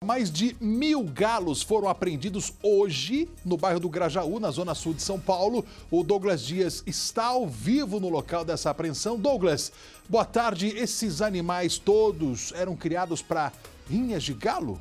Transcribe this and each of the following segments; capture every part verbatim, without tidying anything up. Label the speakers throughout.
Speaker 1: Mais de mil galos foram apreendidos hoje no bairro do Grajaú, na zona sul de São Paulo. O Douglas Dias está ao vivo no local dessa apreensão. Douglas, boa tarde. Esses animais todos eram criados para rinhas de galo?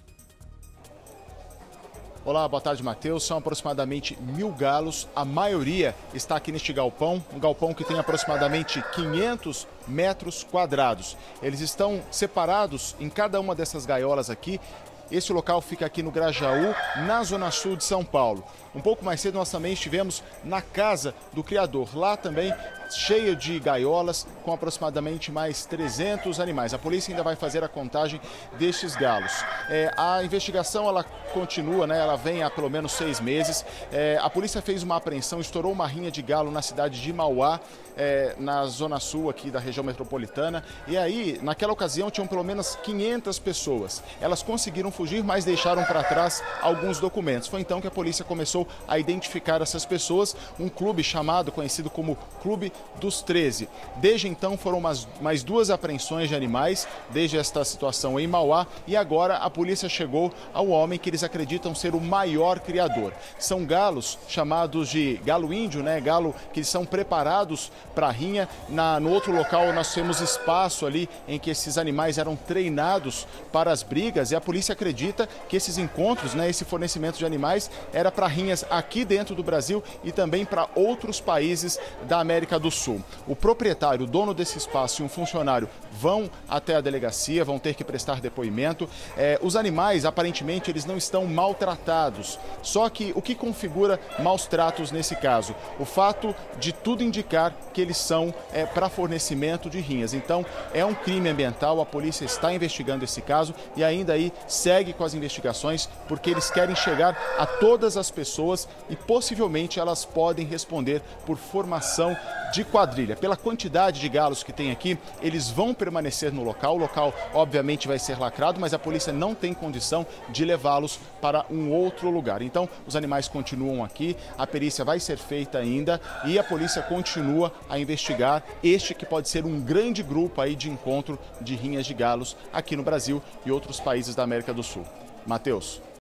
Speaker 2: Olá, boa tarde, Matheus. São aproximadamente mil galos. A maioria está aqui neste galpão, um galpão que tem aproximadamente quinhentos metros quadrados. Eles estão separados em cada uma dessas gaiolas aqui. Esse local fica aqui no Grajaú, na zona sul de São Paulo. Um pouco mais cedo nós também estivemos na casa do criador. Lá também cheia de gaiolas, com aproximadamente mais trezentos animais. A polícia ainda vai fazer a contagem destes galos. É, a investigação ela continua, né? Ela vem há pelo menos seis meses. É, a polícia fez uma apreensão, estourou uma rinha de galo na cidade de Mauá, é, na zona sul aqui da região metropolitana. E aí, naquela ocasião, tinham pelo menos quinhentas pessoas. Elas conseguiram fugir, mas deixaram para trás alguns documentos. Foi então que a polícia começou a identificar essas pessoas. Um clube chamado, conhecido como Clube dos treze. Desde então foram mais, mais duas apreensões de animais, desde esta situação em Mauá, e agora a polícia chegou ao homem que eles acreditam ser o maior criador. São galos chamados de galo índio, né? Galo que são preparados para a rinha. Na, no outro local nós temos espaço ali em que esses animais eram treinados para as brigas, e a polícia acredita que esses encontros, né, esse fornecimento de animais era para rinhas aqui dentro do Brasil e também para outros países da América do Sul. O proprietário, o dono desse espaço e um funcionário vão até a delegacia, vão ter que prestar depoimento. É, os animais, aparentemente, eles não estão maltratados. Só que o que configura maus tratos nesse caso? O fato de tudo indicar que eles são é, para fornecimento de rinhas. Então, é um crime ambiental, a polícia está investigando esse caso e ainda aí segue com as investigações, porque eles querem chegar a todas as pessoas e possivelmente elas podem responder por formação de quadrilha. Pela quantidade de galos que tem aqui, eles vão permanecer no local. O local, obviamente, vai ser lacrado, mas a polícia não tem condição de levá-los para um outro lugar. Então, os animais continuam aqui, a perícia vai ser feita ainda e a polícia continua a investigar este que pode ser um grande grupo aí de encontro de rinhas de galos aqui no Brasil e outros países da América do Sul. Matheus.